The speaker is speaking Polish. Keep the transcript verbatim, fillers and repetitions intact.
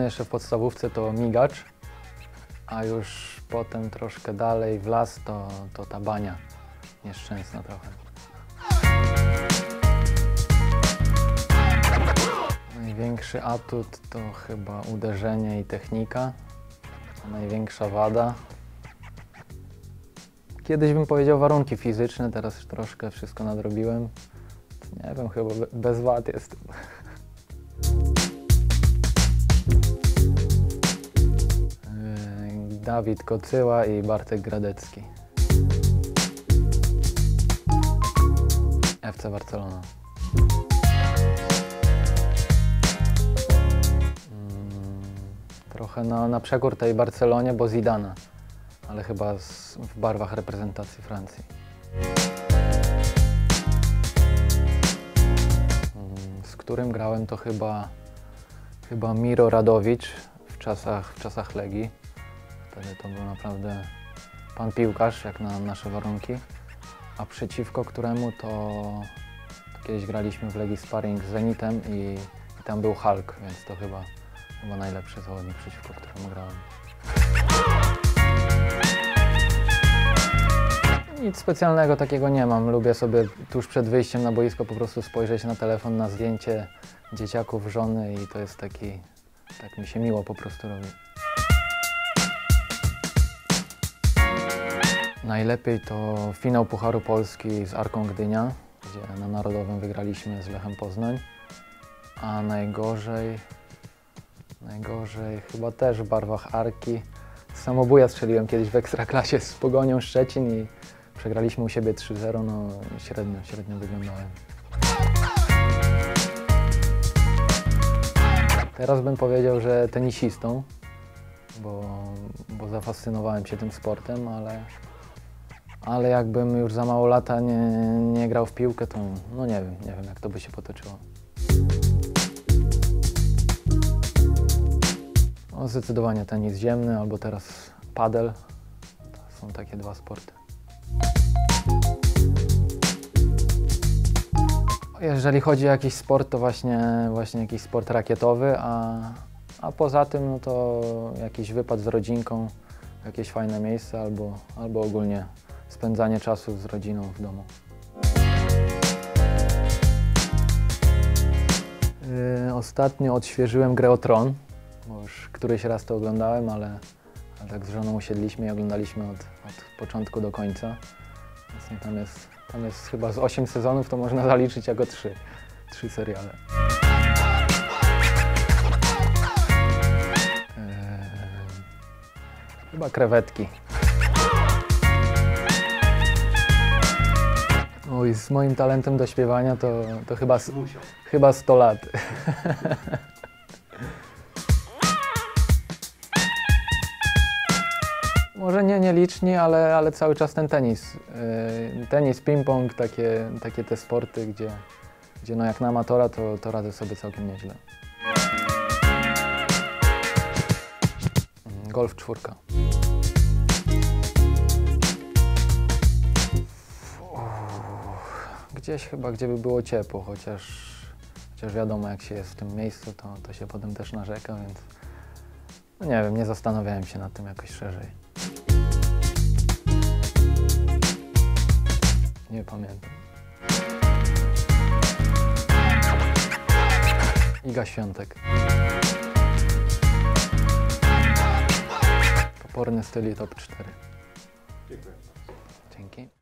jeszcze w podstawówce to migacz, a już potem troszkę dalej w las to, to ta bania nieszczęsna trochę. Największy atut to chyba uderzenie i technika, a największa wada. Kiedyś bym powiedział warunki fizyczne, teraz już troszkę wszystko nadrobiłem. Nie wiem, chyba bez wad jestem. Dawid Kocyła i Bartek Gradecki. F C Barcelona. Trochę na, na przekór tej Barcelonie, bo Zidana, ale chyba z, w barwach reprezentacji Francji. Z którym grałem to chyba, chyba Miro Radowicz w czasach, w czasach Legii. Wtedy to był naprawdę pan piłkarz, jak na nasze warunki. A przeciwko któremu to, to kiedyś graliśmy w Legii sparring z Zenitem i, i tam był Hulk, więc to chyba, chyba najlepszy zawodnik, przeciwko któremu grałem. Nic specjalnego takiego nie mam. Lubię sobie tuż przed wyjściem na boisko po prostu spojrzeć na telefon, na zdjęcie dzieciaków, żony i to jest taki, tak mi się miło po prostu robi. Najlepiej to finał Pucharu Polski z Arką Gdynia, gdzie na Narodowym wygraliśmy z Lechem Poznań, a najgorzej, najgorzej chyba też w barwach Arki. Samobuja strzeliłem kiedyś w Ekstraklasie z Pogonią Szczecin i przegraliśmy u siebie trzy zero, no średnio, średnio wyglądałem. Teraz bym powiedział, że tenisistą, bo, bo zafascynowałem się tym sportem, ale, ale jakbym już za mało lata nie, nie grał w piłkę, to no nie wiem, nie wiem jak to by się potoczyło. No, zdecydowanie tenis ziemny albo teraz padel. To są takie dwa sporty. Jeżeli chodzi o jakiś sport, to właśnie, właśnie jakiś sport rakietowy, a, a poza tym no to jakiś wypad z rodzinką, jakieś fajne miejsce albo, albo ogólnie spędzanie czasu z rodziną w domu. Yy, ostatnio odświeżyłem grę o Tron, bo już któryś raz to oglądałem, ale, ale tak z żoną usiedliśmy i oglądaliśmy od, od początku do końca. Właśnie tam jest, tam jest chyba z osiem sezonów, to można zaliczyć jako trzy, trzy seriale. Eee, chyba krewetki. Oj, z moim talentem do śpiewania to, to chyba, chyba sto lat. Może nie nieliczni, ale, ale cały czas ten tenis. Yy, tenis, ping-pong, takie, takie te sporty, gdzie, gdzie no jak na amatora to, to radzę sobie całkiem nieźle. Golf czwórka. Gdzieś chyba, gdzie by było ciepło, chociaż, chociaż wiadomo jak się jest w tym miejscu, to, to się potem też narzeka, więc no nie wiem, nie zastanawiałem się nad tym jakoś szerzej. Nie pamiętam. Iga Świątek. Toporny styl i top cztery. Dziękuję. Dzięki.